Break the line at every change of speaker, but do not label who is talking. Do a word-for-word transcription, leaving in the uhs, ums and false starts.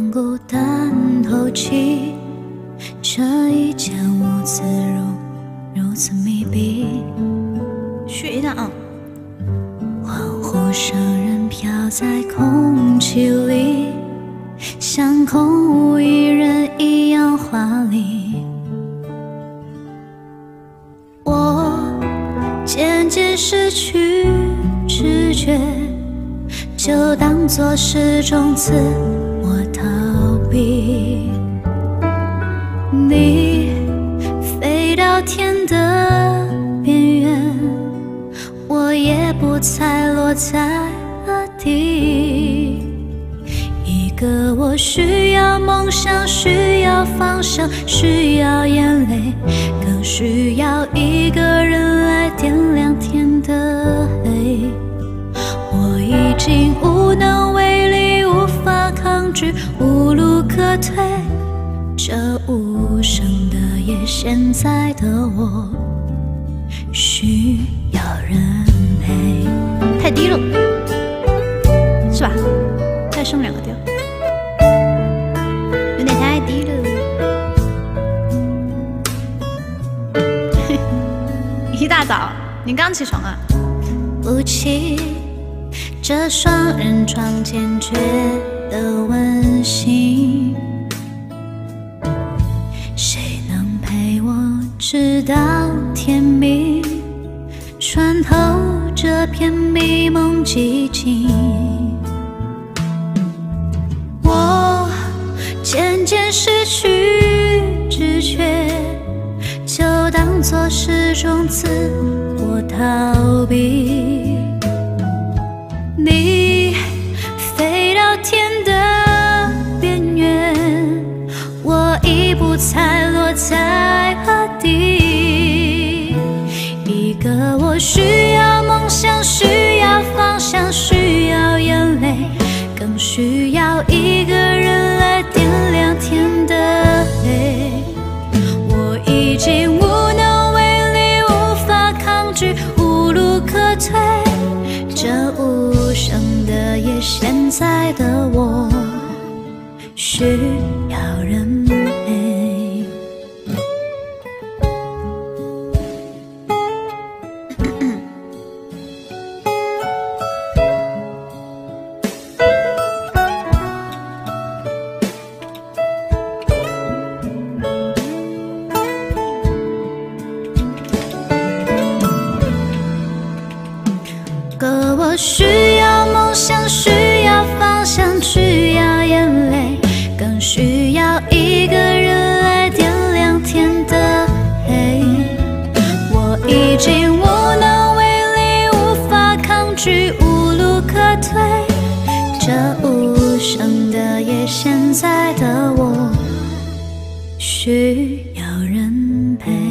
能孤单透气，这一间屋子如如此密闭。
学的啊，
欢呼声仍飘在空气里，像空无一人一样华丽。我渐渐失去知觉，就当作是种自我逃避。你飞到天的边缘，我也不猜落在何地。一个我需要梦想，需要方向，需要眼泪，更需要一个人来点亮天的黑。我已经无能为力，无法抗拒，无路可退。这无声的夜，现在的我需要人陪。
太低了，是吧？再升两个调，有点太低了。一大早，你刚起床啊？
不起，这双人床坚决的温馨，谁能陪我直到天明，穿透这片迷蒙寂静。我渐渐失去知觉，就当作是种自我逃避。你飞到天的边缘，我已不猜落在何地。一个我需要梦想，需要方向，需要眼泪，更需要一个人来点亮天的黑。我已经无能为力，无法抗拒，无路可退。这无声的夜，现在的我需要人陪。可我需要梦想，需要方向，需要眼泪，更需要一个人来点亮天的黑。我已经无能为力，无法抗拒，无路可退。这无声的夜，现在的我需要人陪。